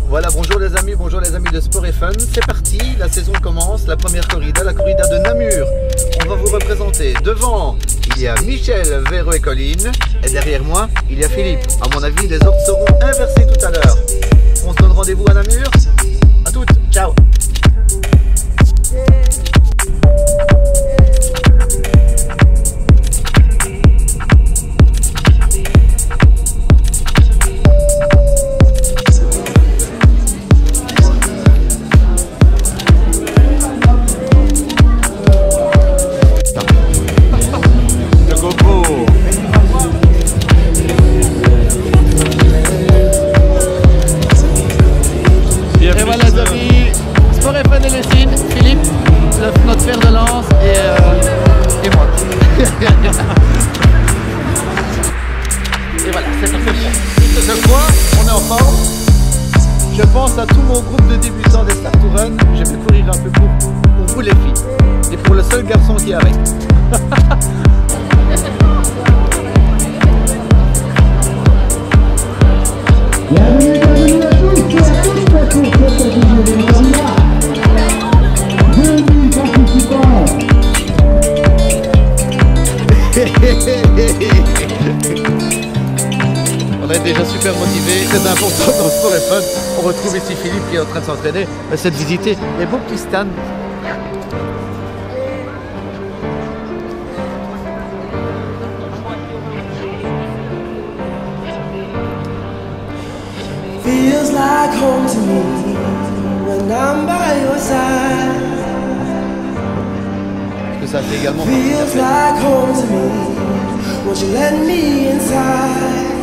Voilà, bonjour les amis de Sport et Fun. C'est parti, la saison commence, la première corrida, la corrida de Namur. On va vous représenter. Devant, il y a Michel, Véro et Colline. Et derrière moi, il y a Philippe. À mon avis, les ordres seront inversés tout à l'heure. On se donne rendez-vous à Namur. À toutes, ciao. Et voilà les amis, Sport et Fun et les signes, Philippe, notre fer de lance et moi. Et voilà, c'est parfait. Ce soir, on est en forme. Je pense à tout mon groupe de débutants des Start to Run. Je vais courir un peu pour vous les filles. Et pour le seul garçon qui est avec. Bienvenue à tous et à toutes pour cette édition de Corrida. 2000 participants. On est déjà super motivés, très important dans Sport et Fun. On retrouve ici Philippe qui est en train de s'entraîner. C'est de visiter les beaux petits stands. Feels like home to me when I'm by your side. Parce que ça fait également Feels like home to me once you let me inside.